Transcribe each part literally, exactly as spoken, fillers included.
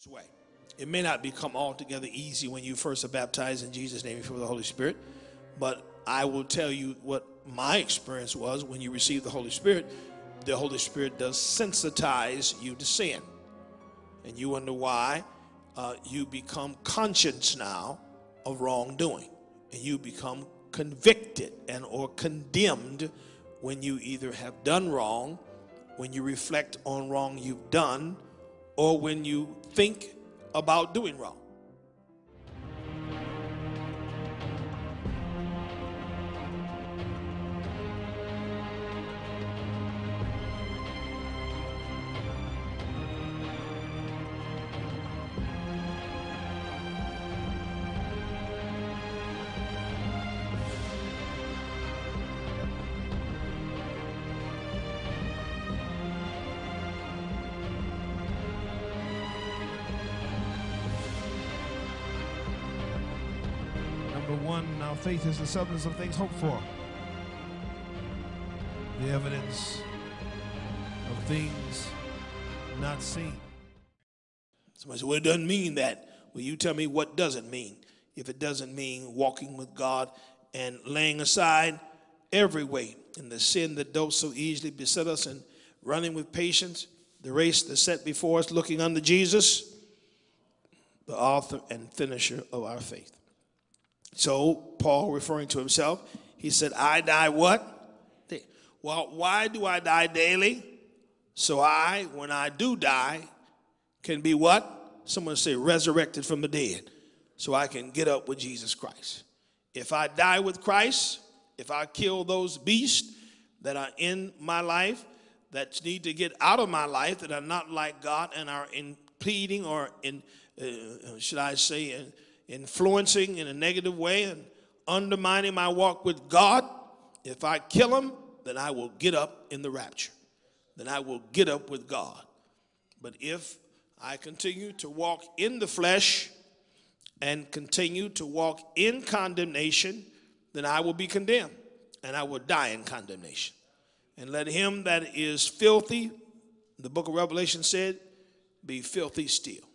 way. It may not become altogether easy when you first are baptized in Jesus' name before the Holy Spirit, but I will tell you what my experience was when you receive the Holy Spirit. The Holy Spirit does sensitize you to sin. And you wonder why uh, you become conscious now of wrongdoing. And you become convicted and or condemned when you either have done wrong, when you reflect on wrong you've done, or when you think about doing wrong. Number one, now faith is the substance of things hoped for, the evidence of things not seen. Somebody said, well, it doesn't mean that. Well, you tell me what does it mean. If it doesn't mean walking with God and laying aside every weight and the sin that does so easily beset us and running with patience the race that's set before us, looking unto Jesus, the author and finisher of our faith. So, Paul, referring to himself, he said, I die what? Well, why do I die daily? So I, when I do die, can be what? Someone say resurrected from the dead. So I can get up with Jesus Christ. If I die with Christ, if I kill those beasts that are in my life, that need to get out of my life, that are not like God and are impeding or, in, uh, should I say, in, influencing in a negative way and undermining my walk with God, if I kill them, then I will get up in the rapture. Then I will get up with God. But if I continue to walk in the flesh and continue to walk in condemnation, then I will be condemned and I will die in condemnation. And let him that is filthy, the book of Revelation said, be filthy still.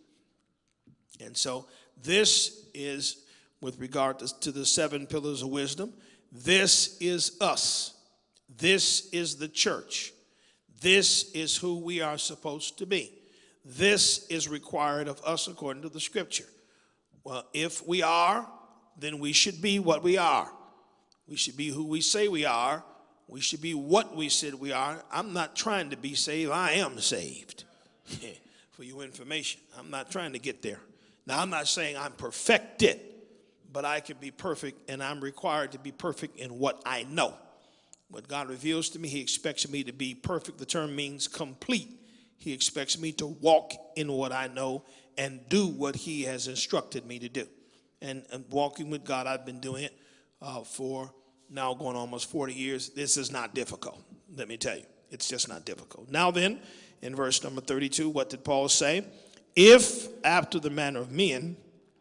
And so this is with regard to, to the seven pillars of wisdom. This is us. This is the church. This is who we are supposed to be. This is required of us according to the scripture. Well, if we are, then we should be what we are. We should be who we say we are. We should be what we said we are. I'm not trying to be saved. I am saved. For your information, I'm not trying to get there. Now, I'm not saying I'm perfected, but I can be perfect, and I'm required to be perfect in what I know. What God reveals to me, he expects me to be perfect. The term means complete. He expects me to walk in what I know and do what he has instructed me to do. And, and walking with God, I've been doing it uh, for now going almost forty years. This is not difficult, let me tell you. It's just not difficult. Now then, in verse number thirty-two, what did Paul say? If, after the manner of men,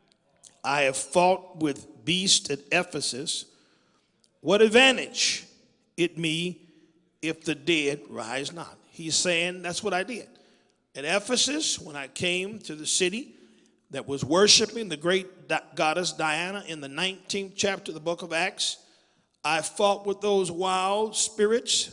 I have fought with beasts at Ephesus, what advantage it me if the dead rise not? He's saying that's what I did. At Ephesus, when I came to the city that was worshiping the great goddess Diana in the nineteenth chapter of the book of Acts, I fought with those wild spirits.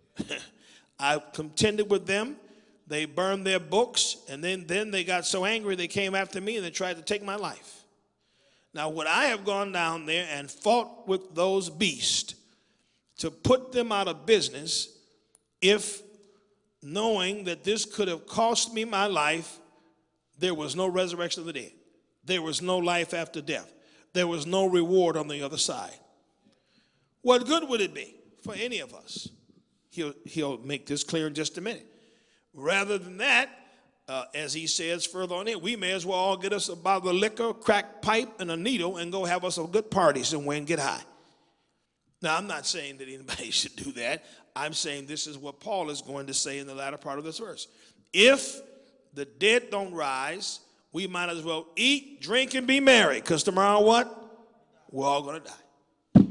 I contended with them. They burned their books, and then, then they got so angry they came after me and they tried to take my life. Now, would I have gone down there and fought with those beasts to put them out of business if, knowing that this could have cost me my life, there was no resurrection of the dead? There was no life after death. There was no reward on the other side. What good would it be for any of us? He'll, he'll make this clear in just a minute. Rather than that, uh, as he says further on in, we may as well all get us a bottle of liquor, crack pipe, and a needle and go have us a good party somewhere and get high. Now, I'm not saying that anybody should do that. I'm saying this is what Paul is going to say in the latter part of this verse. If the dead don't rise, we might as well eat, drink, and be merry, because tomorrow what? We're all going to die.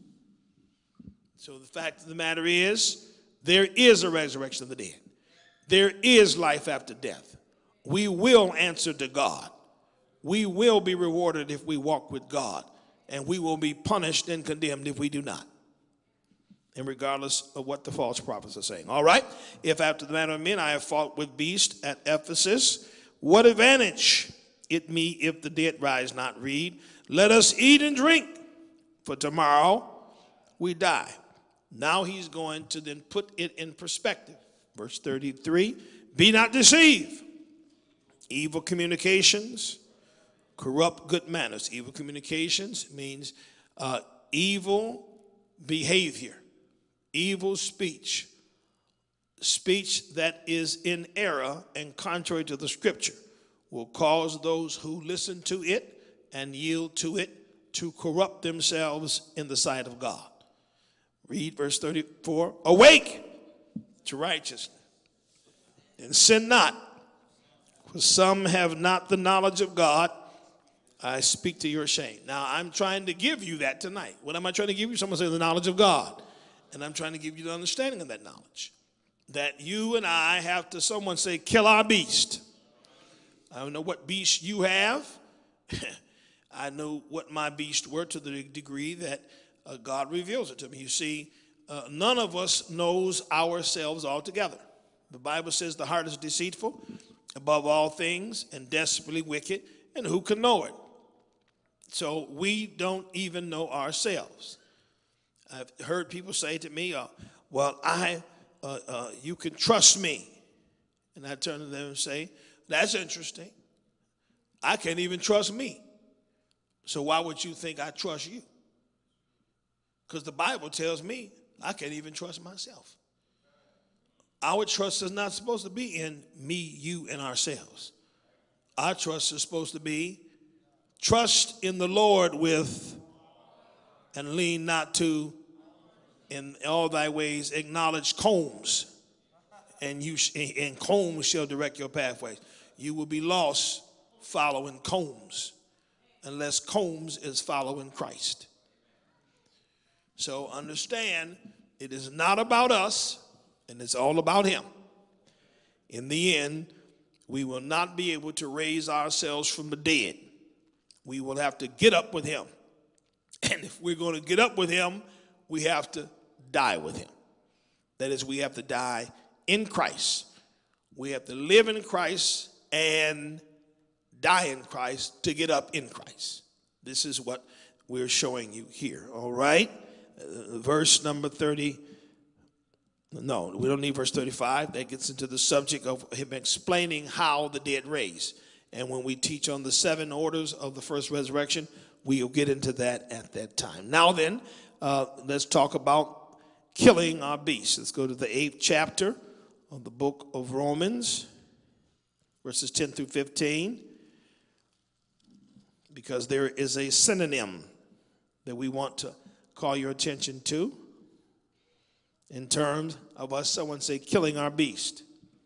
So the fact of the matter is, there is a resurrection of the dead. There is life after death. we will answer to God. We will be rewarded if we walk with God, and we will be punished and condemned if we do not. And regardless of what the false prophets are saying. All right. If after the manner of men I have fought with beasts at Ephesus, what advantage it me if the dead rise not? Read, let us eat and drink, for tomorrow we die. Now he's going to then put it in perspective. Verse thirty-three, be not deceived. Evil communications corrupt good manners. Evil communications means uh, evil behavior. Evil speech, speech that is in error and contrary to the scripture, will cause those who listen to it and yield to it to corrupt themselves in the sight of God. Read verse thirty-four. Awake to righteousness and sin not, for some have not the knowledge of God. I speak to your shame. Now, I'm trying to give you that tonight. What am I trying to give you? Someone say the knowledge of God. And I'm trying to give you the understanding of that knowledge. That you and I have to, someone say, kill our beast. I don't know what beast you have. I know what my beast were to the degree that uh, God reveals it to me. You see, uh, none of us knows ourselves altogether. The Bible says the heart is deceitful above all things and desperately wicked, and who can know it? So we don't even know ourselves. I've heard people say to me, uh, well, I, uh, uh, you can trust me. And I turn to them and say, that's interesting. I can't even trust me. So why would you think I trust you? Because the Bible tells me I can't even trust myself. Our trust is not supposed to be in me, you, and ourselves. Our trust is supposed to be trust in the Lord with and lean not to in all thy ways, acknowledge Combs, and you sh- and Combs shall direct your pathways. You will be lost following Combs unless Combs is following Christ. So understand, it is not about us, and it's all about him. In the end, we will not be able to raise ourselves from the dead. We will have to get up with him. And if we're going to get up with him, we have to die with him. That is, we have to die in Christ. We have to live in Christ and die in Christ to get up in Christ. This is what we're showing you here, all right? Uh, verse number thirty. No, we don't need verse thirty-five. That gets into the subject of him explaining how the dead raise. And when we teach on the seven orders of the first resurrection, we'll get into that at that time. Now then, uh, let's talk about killing our beast. Let's go to the eighth chapter of the book of Romans, verses ten through fifteen, because there is a synonym that we want to call your attention to in terms of us, someone say, killing our beast.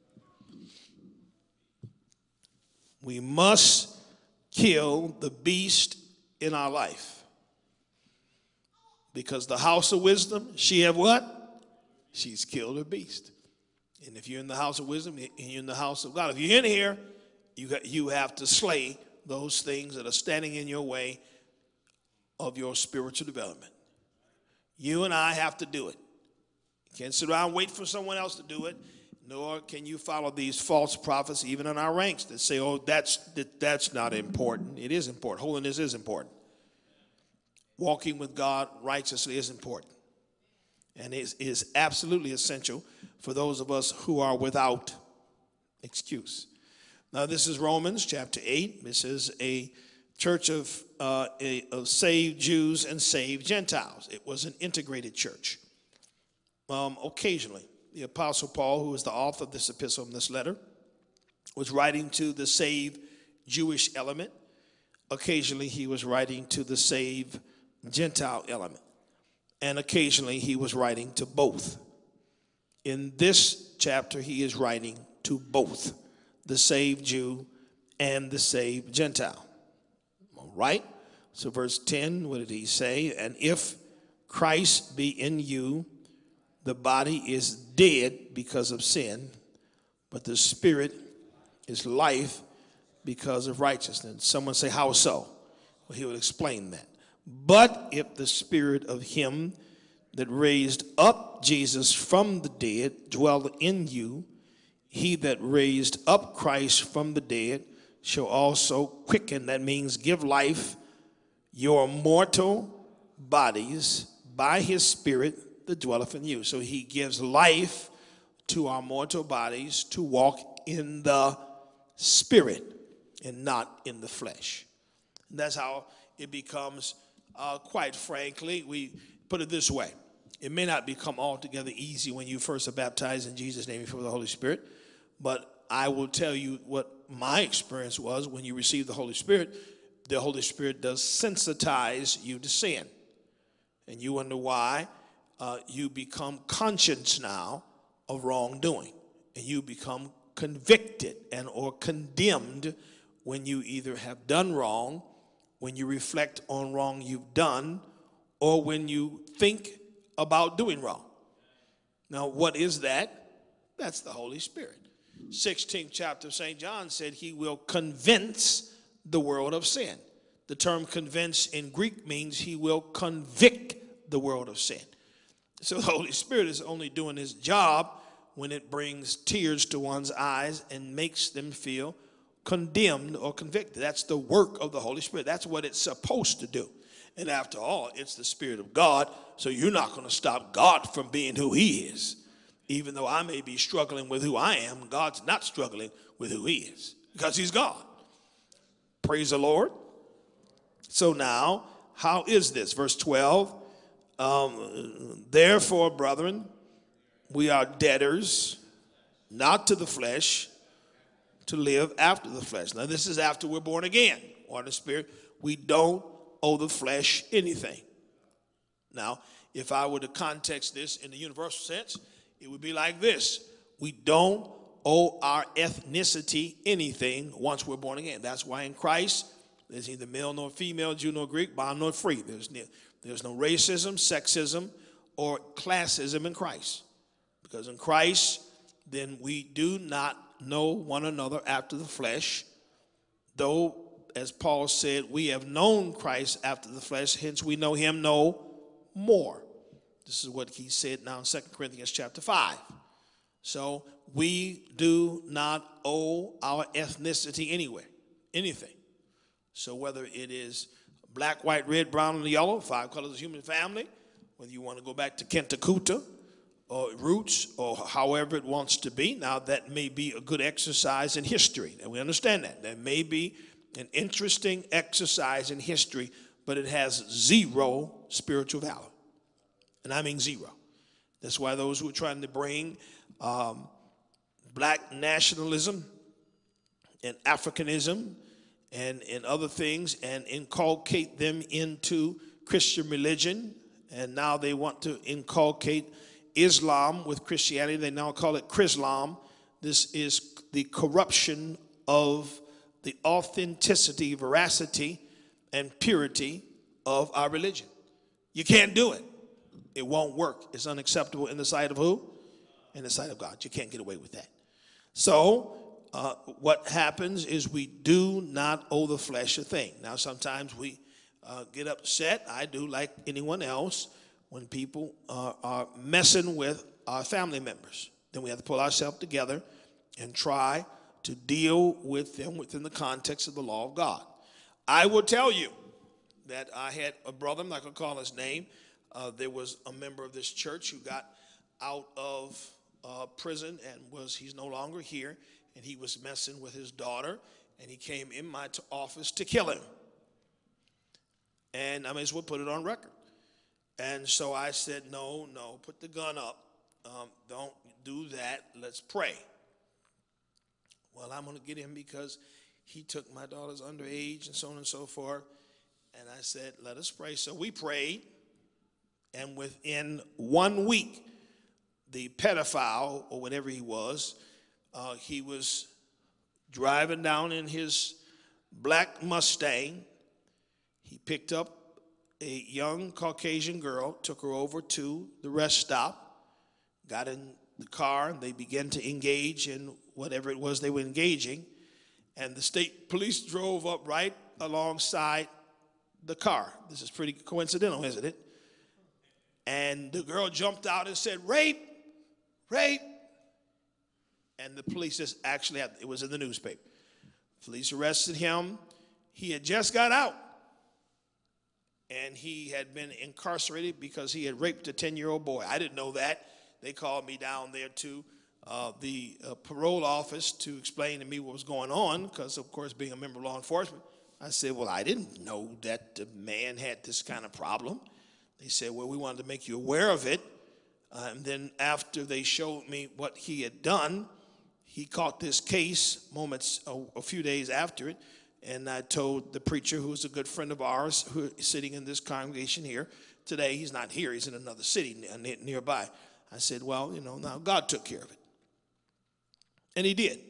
We must kill the beast in our life. Because the house of wisdom, she have what? She's killed her beast. And if you're in the house of wisdom, and you're in the house of God, if you're in here, you got, you have to slay those things that are standing in your way of your spiritual development. You and I have to do it. You can't sit around and wait for someone else to do it, nor can you follow these false prophets, even in our ranks, that say, oh, that's, that, that's not important. It is important. Holiness is important. Walking with God righteously is important. And it is absolutely essential for those of us who are without excuse. Now, this is Romans chapter eight. This is a church of, uh, a, of saved Jews and saved Gentiles. It was an integrated church. Um, occasionally, the Apostle Paul, who is the author of this epistle and this letter, was writing to the saved Jewish element. Occasionally, he was writing to the saved Gentile element. And occasionally, he was writing to both. In this chapter, he is writing to both the saved Jew and the saved Gentile. All right? So verse ten, what did he say? And if Christ be in you, the body is dead because of sin, but the spirit is life because of righteousness. Someone say, how so? Well, he would explain that. But if the spirit of him that raised up Jesus from the dead dwell in you, he that raised up Christ from the dead shall also quicken, that means give life, your mortal bodies by his spirit that dwelleth in you. So he gives life to our mortal bodies to walk in the spirit and not in the flesh. And that's how it becomes, uh, quite frankly, we put it this way. It may not become altogether easy when you first are baptized in Jesus' name before the Holy Spirit, but I will tell you what my experience was when you receive the Holy Spirit. The Holy Spirit does sensitize you to sin. And you wonder why uh, you become conscious now of wrongdoing. And you become convicted and or condemned when you either have done wrong, when you reflect on wrong you've done, or when you think about doing wrong. Now, what is that? That's the Holy Spirit. sixteenth chapter of Saint John said he will convince the world of sin. The term convince in Greek means he will convict the world of sin. So the Holy Spirit is only doing his job when it brings tears to one's eyes and makes them feel condemned or convicted. That's the work of the Holy Spirit. That's what it's supposed to do. And after all, it's the Spirit of God, so you're not going to stop God from being who he is. Even though I may be struggling with who I am, God's not struggling with who he is because he's God. Praise the Lord. So now, how is this? Verse twelve, um, therefore, brethren, we are debtors, not to the flesh, to live after the flesh. Now, this is after we're born again, or in the Spirit. We don't owe the flesh anything. Now, if I were to context this in the universal sense, it would be like this. We don't owe our ethnicity anything once we're born again. That's why in Christ, there's neither male nor female, Jew nor Greek, bond nor free. There's, there's no racism, sexism, or classism in Christ. Because in Christ, then we do not know one another after the flesh, though, as Paul said, we have known Christ after the flesh, hence we know him no more. This is what he said now in Second Corinthians chapter five. So we do not owe our ethnicity anywhere, anything. So whether it is black, white, red, brown, and yellow, five colors of the human family, whether you want to go back to Kentakuta or roots or however it wants to be, now that may be a good exercise in history, and we understand that. That may be an interesting exercise in history, but it has zero spiritual value. And I mean zero. That's why those who are trying to bring um, black nationalism and Africanism and, and other things and inculcate them into Christian religion, and now they want to inculcate Islam with Christianity. They now call it Chrislam. This is the corruption of the authenticity, veracity, and purity of our religion. You can't do it. It won't work. It's unacceptable in the sight of who? In the sight of God. You can't get away with that. So uh, what happens is we do not owe the flesh a thing. Now sometimes we uh, get upset. I do, like anyone else, when people uh, are messing with our family members. Then we have to pull ourselves together and try to deal with them within the context of the law of God. I will tell you that I had a brother, I'm not going to call his name. Uh, there was a member of this church who got out of uh, prison and was he's no longer here, and he was messing with his daughter, and he came in my t- office to kill him. And I may as well put it on record. And so I said, no, no, put the gun up. Um, don't do that. Let's pray. Well, I'm going to get him because he took my daughter's underage and so on and so forth. And I said, let us pray. So we prayed. And within one week, the pedophile, or whatever he was, uh, he was driving down in his black Mustang. He picked up a young Caucasian girl, took her over to the rest stop, got in the car, and they began to engage in whatever it was they were engaging. And the state police drove up right alongside the car. This is pretty coincidental, isn't it? And the girl jumped out and said, rape, rape. And the police just actually, had, it was in the newspaper. Police arrested him. He had just got out. And he had been incarcerated because he had raped a ten-year-old boy. I didn't know that. They called me down there to uh, the uh, parole office to explain to me what was going on because, of course, being a member of law enforcement, I said, well, I didn't know that the man had this kind of problem. They said, well, we wanted to make you aware of it. Uh, and then after they showed me what he had done, he caught this case moments, a, a few days after it. And I told the preacher, who is a good friend of ours, who is sitting in this congregation here today, he's not here, he's in another city nearby. I said, well, you know, now God took care of it. And he did.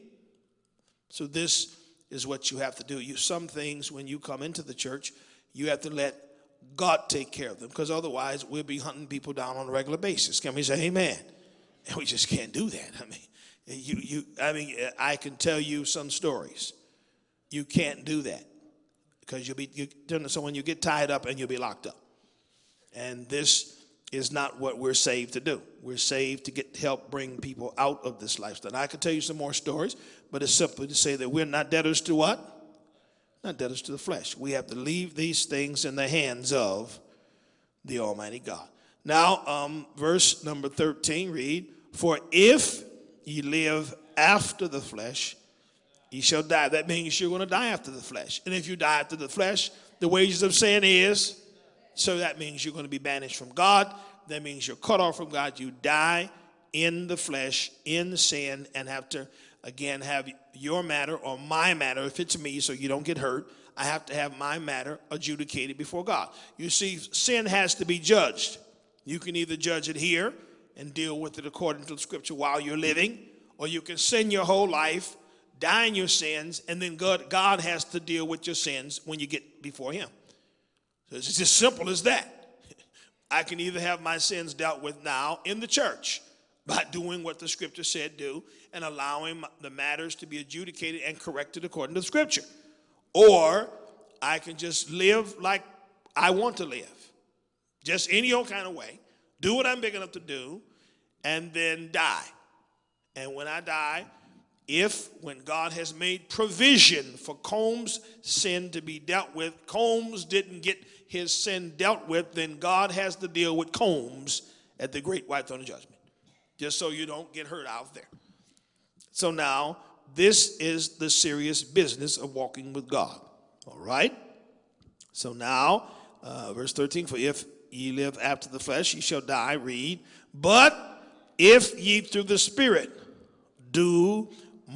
So this is what you have to do. You, some things, when you come into the church, you have to let God take care of them, because otherwise we'll be hunting people down on a regular basis. Can we say amen? And we just can't do that. I mean, you, you, I mean, I can tell you some stories. You can't do that because you'll be, you, so when you get tied up and you'll be locked up. And this is not what we're saved to do. We're saved to get help bring people out of this lifestyle. And I can tell you some more stories, but it's simply to say that we're not debtors to what? Not debtors to the flesh. We have to leave these things in the hands of the Almighty God. Now, um, verse number thirteen, read, for if ye live after the flesh, ye shall die. That means you're going to die after the flesh. And if you die after the flesh, the wages of sin is, so that means you're going to be banished from God. That means you're cut off from God. You die in the flesh, in sin, and have to, again, have your matter or my matter, if it's me, so you don't get hurt. I have to have my matter adjudicated before God. You see, sin has to be judged. You can either judge it here and deal with it according to the scripture while you're living, or you can sin your whole life, die in your sins, and then God, God has to deal with your sins when you get before him. So it's as simple as that. I can either have my sins dealt with now in the church by doing what the scripture said do and allowing the matters to be adjudicated and corrected according to the scripture. Or I can just live like I want to live, just any old kind of way, do what I'm big enough to do, and then die. And when I die, if, when God has made provision for Combs' sin to be dealt with, Combs didn't get his sin dealt with, then God has to deal with Combs at the great white throne of judgment, just so you don't get hurt out there. So now, this is the serious business of walking with God, all right? So now, uh, verse thirteen, for if ye live after the flesh, ye shall die, read, but if ye through the Spirit do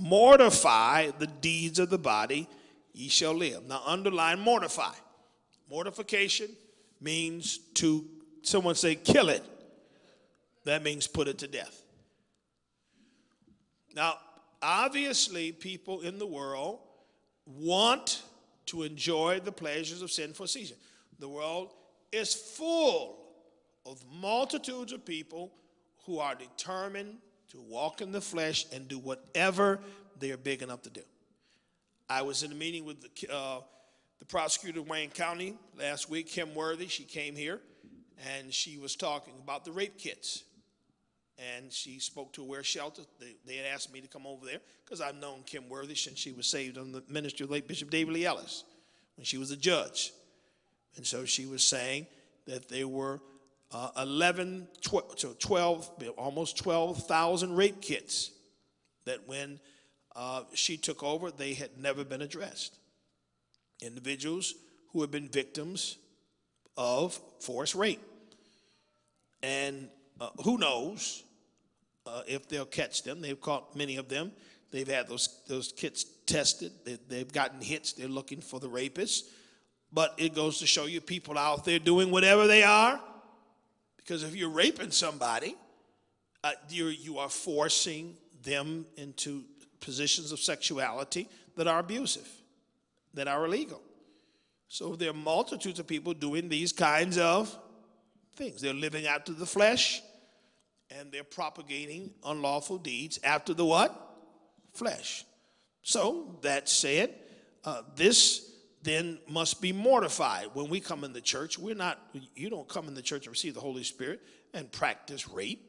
mortify the deeds of the body, ye shall live. Now underline mortify. Mortification means to, someone say, kill it. That means put it to death. Now, obviously, people in the world want to enjoy the pleasures of sin for a season. The world is full of multitudes of people who are determined to walk in the flesh and do whatever they are big enough to do. I was in a meeting with the, uh, the prosecutor of Wayne County last week, Kim Worthy. She came here, and she was talking about the rape kits. And she spoke to Aware Shelter. They, they had asked me to come over there because I've known Kim Worthy since she was saved under the ministry of late Bishop David Lee Ellis when she was a judge. And so she was saying that there were uh, eleven, twelve, almost twelve thousand rape kits that when uh, she took over, they had never been addressed. Individuals who had been victims of forced rape. And uh, who knows uh, if they'll catch them. They've caught many of them. They've had those, those kits tested. They, they've gotten hits. They're looking for the rapists. But it goes to show you people out there doing whatever they are. Because if you're raping somebody, uh, you're, you are forcing them into positions of sexuality that are abusive, that are illegal. So there are multitudes of people doing these kinds of things. They're living after the flesh, and they're propagating unlawful deeds after the what? Flesh. So that said, uh, this then must be mortified. When we come in the church, we're not, you don't come in the church and receive the Holy Spirit and practice rape,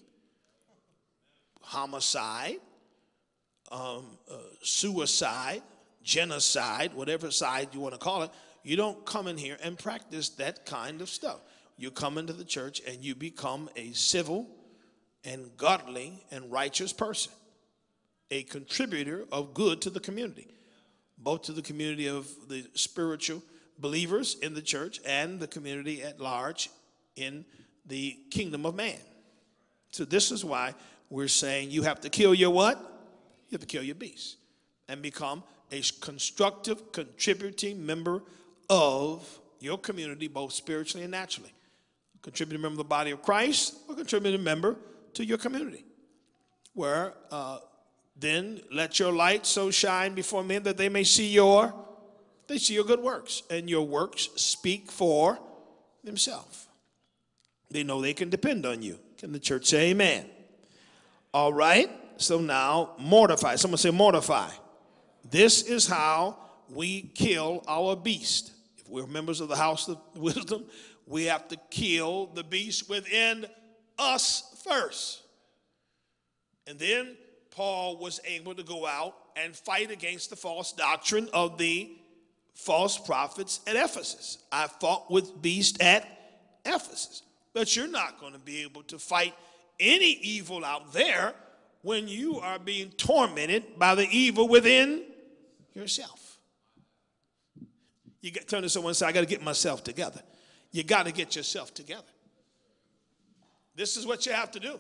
homicide, um, uh, suicide, genocide, whatever side you want to call it. You don't come in here and practice that kind of stuff. You come into the church and you become a civil and godly and righteous person, a contributor of good to the community, both to the community of the spiritual believers in the church and the community at large in the kingdom of man. So this is why we're saying you have to kill your what? You have to kill your beast and become a constructive, contributing member of your community, both spiritually and naturally. Contributing member of the body of Christ or contributing member to your community, where uh, then let your light so shine before men that they may see your, they see your good works, and your works speak for themselves. They know they can depend on you. Can the church say amen? All right, so now mortify. Someone say mortify. This is how we kill our beast. If we're members of the house of wisdom, we have to kill the beast within us first. And then Paul was able to go out and fight against the false doctrine of the false prophets at Ephesus. I fought with beast at Ephesus. But you're not going to be able to fight any evil out there when you are being tormented by the evil within yourself. You get, turn to someone and say, I got to get myself together. You got to get yourself together. This is what you have to do.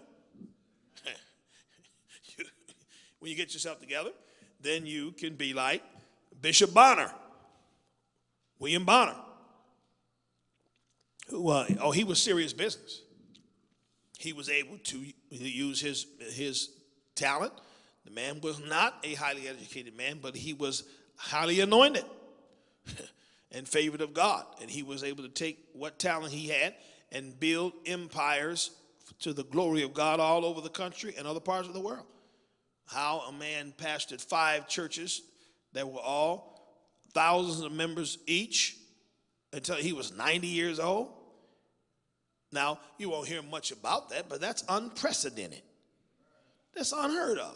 When you get yourself together, then you can be like Bishop Bonner, William Bonner, who, uh, oh, he was serious business. He was able to use his, his talent. The man was not a highly educated man, but he was highly anointed and favored of God. And he was able to take what talent he had and build empires to the glory of God all over the country and other parts of the world. How a man pastored five churches that were all thousands of members each until he was ninety years old. Now, you won't hear much about that, but that's unprecedented. That's unheard of.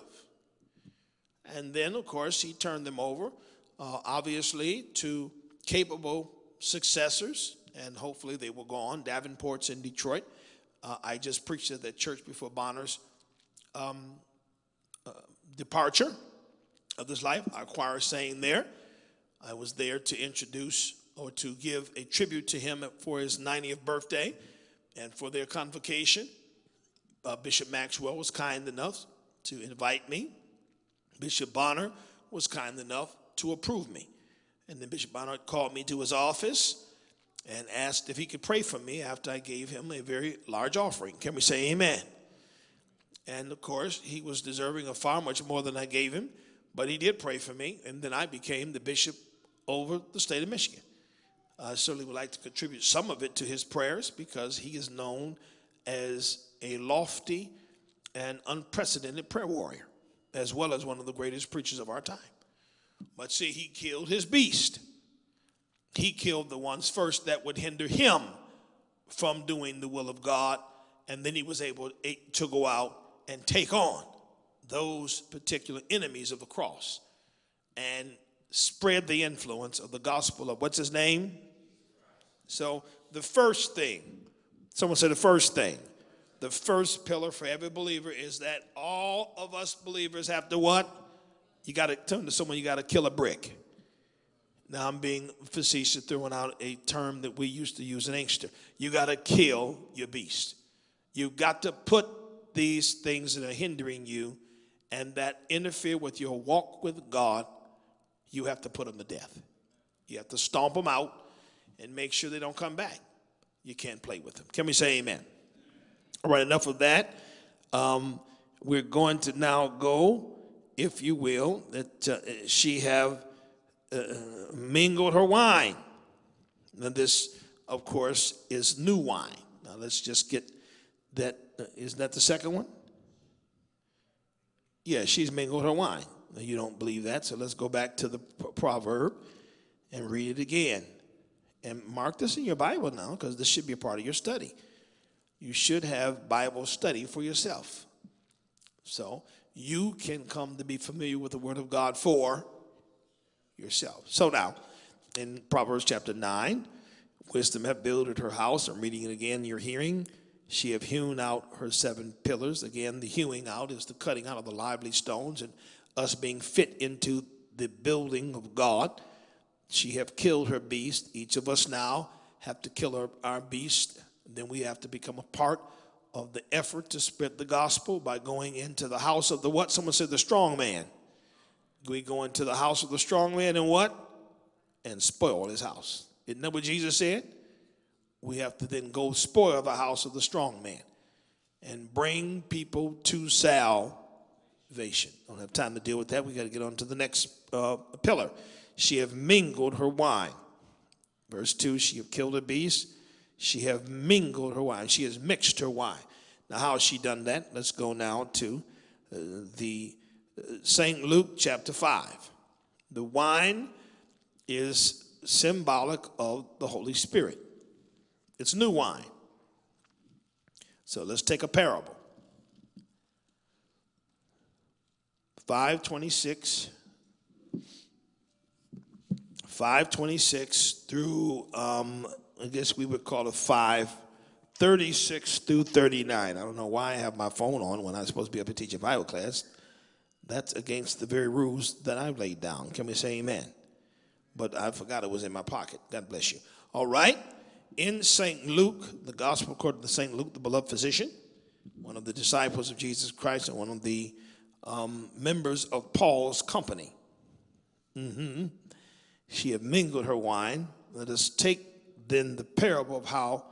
And then, of course, he turned them over, uh, obviously, to capable successors, and hopefully they will go on. Davenport's in Detroit. Uh, I just preached at that church before Bonner's um, uh, departure of this life. Our choir sang there. I was there to introduce or to give a tribute to him for his ninetieth birthday and for their convocation. Uh, Bishop Maxwell was kind enough to invite me. Bishop Bonner was kind enough to approve me. And then Bishop Bonner called me to his office and asked if he could pray for me after I gave him a very large offering. Can we say amen? And, of course, he was deserving of far much more than I gave him, but he did pray for me, and then I became the bishop over the state of Michigan. I certainly would like to contribute some of it to his prayers because he is known as a lofty and unprecedented prayer warrior, as well as one of the greatest preachers of our time. But see, he killed his beast. He killed the ones first that would hinder him from doing the will of God, and then he was able to go out and take on those particular enemies of the cross and spread the influence of the gospel of what's his name? So the first thing, someone said the first thing, the first pillar for every believer is that all of us believers have to what? You got to turn to someone, you got to kill a brick. Now I'm being facetious, throwing out a term that we used to use in Inkster. You got to kill your beast. You've got to put these things that are hindering you and that interfere with your walk with God. You have to put them to death. You have to stomp them out and make sure they don't come back. You can't play with them. Can we say amen? All right, enough of that. Um, we're going to now go, if you will, that uh, she have uh, mingled her wine. Now this, of course, is new wine. Now let's just get that. Uh, isn't that the second one? Yeah, she's mingled her wine. You don't believe that, so let's go back to the proverb and read it again. And mark this in your Bible now, because this should be a part of your study. You should have Bible study for yourself. So you can come to be familiar with the Word of God for yourself. So now, in Proverbs chapter nine, wisdom hath builded her house. I'm reading it again in your hearing. She have hewn out her seven pillars. Again, the hewing out is the cutting out of the lively stones and us being fit into the building of God. She have killed her beast. Each of us now have to kill our, our beast. Then we have to become a part of the effort to spread the gospel by going into the house of the what? Someone said the strong man. We go into the house of the strong man and what? And spoil his house. Isn't that what Jesus said? We have to then go spoil the house of the strong man and bring people to salvation. Don't have time to deal with that. We got to get on to the next uh, pillar. She have mingled her wine. Verse two, she have killed a beast. She have mingled her wine. She has mixed her wine. Now, how has she done that? Let's go now to uh, the uh, Saint Luke chapter five. The wine is symbolic of the Holy Spirit. It's new wine. So let's take a parable. five twenty-six. five twenty-six through, um, I guess we would call it five thirty-six through thirty-nine. I don't know why I have my phone on when I'm supposed to be up to teach a Bible class. That's against the very rules that I've laid down. Can we say amen? But I forgot it was in my pocket. God bless you. All right. In Saint Luke, the gospel according to Saint Luke, the beloved physician, one of the disciples of Jesus Christ and one of the um, members of Paul's company. Mm-hmm. She had mingled her wine. Let us take then the parable of how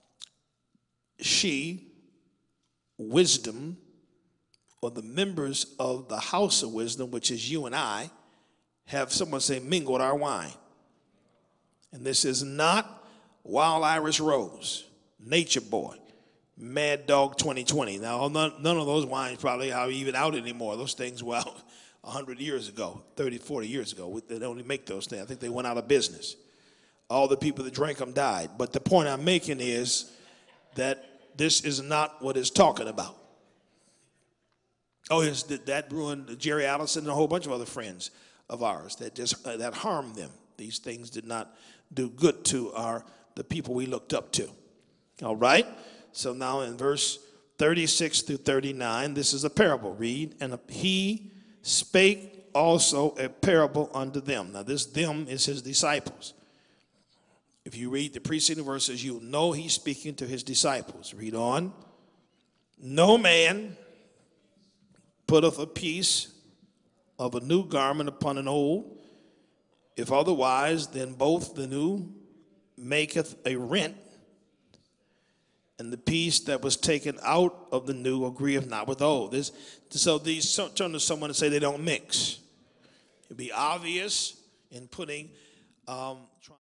she, wisdom, or the members of the house of wisdom, which is you and I, have someone say, mingled our wine. And this is not Wild Irish Rose, Nature Boy, Mad Dog twenty twenty. Now, none, none of those wines probably are even out anymore. Those things were out one hundred years ago, thirty, forty years ago. They don't even make those things. I think they went out of business. All the people that drank them died. But the point I'm making is that this is not what it's talking about. Oh, it's, that ruined Jerry Allison and a whole bunch of other friends of ours that just uh, that harmed them. These things did not do good to our the people we looked up to. All right? So now in verse thirty-six through thirty-nine, this is a parable. Read, and he spake also a parable unto them. Now this them is his disciples. If you read the preceding verses, you'll know he's speaking to his disciples. Read on. No man putteth a piece of a new garment upon an old. If otherwise, then both the new maketh a rent, and the piece that was taken out of the new agreeth not with old. This, so these so, turn to someone and say they don't mix. It'd be obvious in putting um,